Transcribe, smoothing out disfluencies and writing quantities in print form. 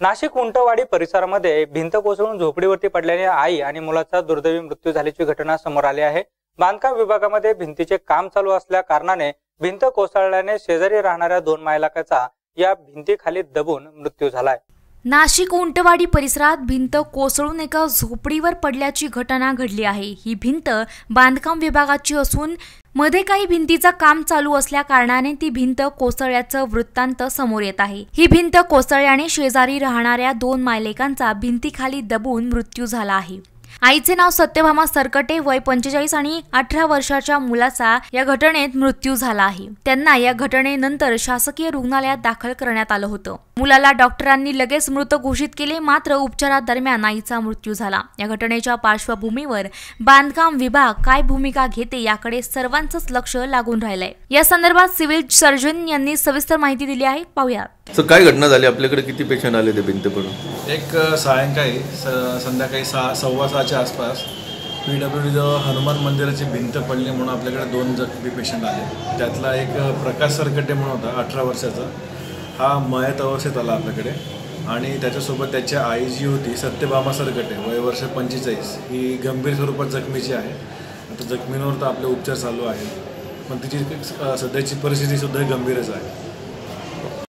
नाशिक उंटवाडी परिसरामध्ये भिंत कोसळून झोपडीवरती पडल्याने आई आणि मुलाचा दुर्दैवी मृत्यू झाल्याची घटना समोर आली आहे। बांधकाम विभागामध्ये भिंतीचे काम चालू असल्या कारणाने भिंत कोसळल्याने शेजारी राहणाऱ्या 2 महिलांचा या भिंतीखाली दबून मृत्यू झालाय। नाशिक उंटवाडी परिसरात भिंत कोसळून एका झोपडीवर पडल्याची घटना घडली आहे। ही भिंत बांधकाम विभागाची असून मध्ये काही भिंतीचं काम चालू असल्या कारणाने ती भिंत कोसळल्याचं वृत्तांत समोर येत आहे। ही भिंत कोसळल्याने शेजारी राहणाऱ्या 2 मायलेकांचा भिंतीखाली दबून मृत्यू झाला आहे। आईचे नाव सत्यभामा सरकटे, वय 45 आणि 18 वर्षाच्या मुलाचा या घटनेत मृत्यू झाला आहे। त्यांना या घटनेनंतर शासकीय रुग्णालयात दाखल करण्यात आलं होतं। मुलाला डॉक्टरांनी लगेच मृत घोषित केले, मात्र उपचारादरम्यान आईचा मृत्यू झाला। या घटनेच्या पार्श्वभूमीवर बांधकाम विभाग काय भूमिका घेते याकडे सर्वांचंच लक्ष लागून राहिलंय। या संदर्भात सिव्हिल सर्जन यांनी सविस्तर माहिती दिली आहे, पाहूया। काय घटना झाली, आपल्याकडे किती पेशंट आले ते भिंत पडून? एक सायंकाळी संध्याकाळी 6:15च्या आसपास PWD हनुमान मंदिराची भिंत पडली म्हणून आपल्याकडे 2 जखमी पेशंट आले। त्यातला एक प्रकाश सरकटे म्हणून होता 18 वर्षाचा, हा मयत अवस्थेत आला आपल्याकडे। आणि त्याच्यासोबत त्याची आई जी होती सत्यभामा सरकटे, वय वर्ष 45, ही गंभीर स्वरूपात जखमीची आहे। आता जखमींवर तर आपले उपचार चालू आहेत, पण तिची सध्याची परिस्थिती सुद्धा गंभीरच आहे।